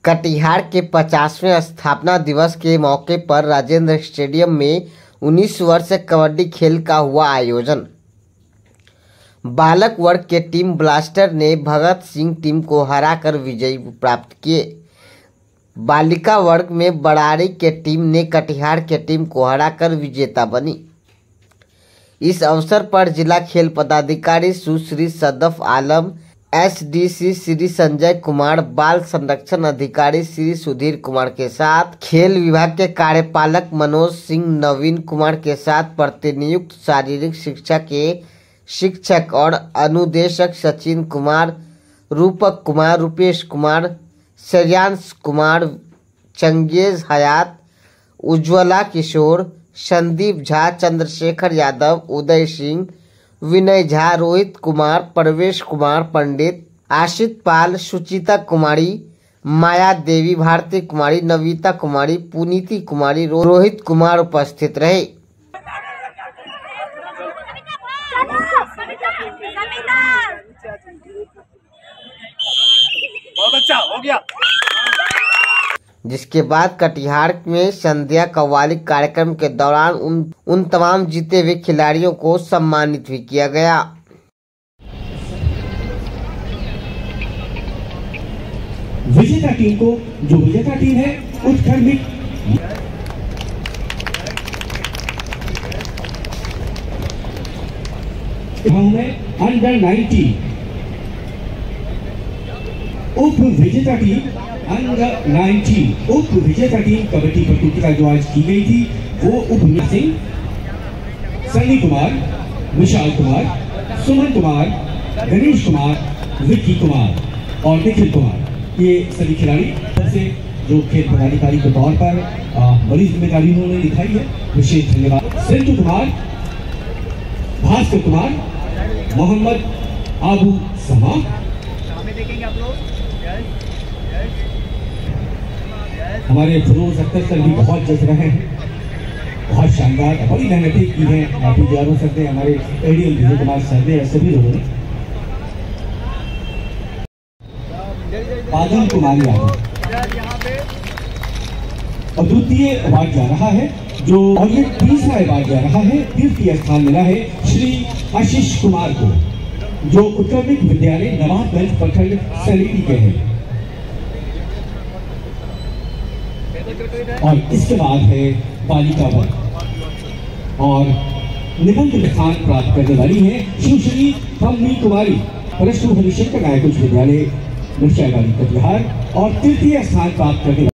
कटिहार के 50वें स्थापना दिवस के मौके पर राजेंद्र स्टेडियम में 19 वर्ष कबड्डी खेल का हुआ आयोजन। बालक वर्ग के टीम ब्लास्टर ने भगत सिंह टीम को हराकर विजय प्राप्त किए। बालिका वर्ग में बड़ारी के टीम ने कटिहार के टीम को हराकर विजेता बनी। इस अवसर पर जिला खेल पदाधिकारी सुश्री सदफ आलम, एसडीसी श्री संजय कुमार, बाल संरक्षण अधिकारी श्री सुधीर कुमार के साथ खेल विभाग के कार्यपालक मनोज सिंह, नवीन कुमार के साथ प्रतिनियुक्त शारीरिक शिक्षा के शिक्षक और अनुदेशक सचिन कुमार, रूपक कुमार, रूपेश कुमार, श्रेयांश कुमार, चंगेज हयात, उज्ज्वला किशोर, संदीप झा, चंद्रशेखर यादव, उदय सिंह, विनय झा, रोहित कुमार, प्रवेश कुमार पंडित, आशित पाल, सुचिता कुमारी, माया देवी, भारती कुमारी, नविता कुमारी, पुनीति कुमारी, रोहित कुमार उपस्थित रहे। बहुत अच्छा हो गया। जिसके बाद कटिहार में संध्या कव्वाली कार्यक्रम के दौरान उन तमाम जीते हुए खिलाड़ियों को सम्मानित भी किया गया। विजेता टीम को, जो विजेता टीम है, उत्क्रमित अंडर 90 उप विजेता टीम अंडर 19 उप विजेता टीम कबड्डी प्रतियोगिता जो आज की गई थी वो उप सिंह, सनी कुमार, विशाल कुमार, सुमन कुमार, गणेश कुमार, विक्की कुमार और निखिल कुमार, ये सभी खिलाड़ी से जो खेल पदाधिकारी के तौर पर बड़ी जिम्मेदारी उन्होंने निभाई है, विशेष धन्यवाद। सिंधु कुमार, भास्कर कुमार, मोहम्मद आबू समा, हमारे फिरोज अख्तर सर भी बहुत जज रहे हैं, बहुत शानदार, बड़ी मेहनतें की हैं। आप तैयार हो सकते हैं हमारे एडीएम विजय कुमार सर ने, सभी लोगों ने। आदम कुमार यादव और द्वितीय अवार्ड जा रहा है, जो और ये तीसरा अवार्ड जा रहा है, तृतीय स्थान मिला है श्री आशीष कुमार को, जो उत्क्रमित विद्यालय नवाबगंज प्रखंड समिति के हैं। और इसके बाद है बालिका वर्ग और निबंध स्थान प्राप्त करने वाली है सुश्री पम्मी कुमारी, परशु हरिशंकर नायक उच्च विद्यालय, मुर्शिदाबाद कटिहार, और तृतीय स्थान प्राप्त करने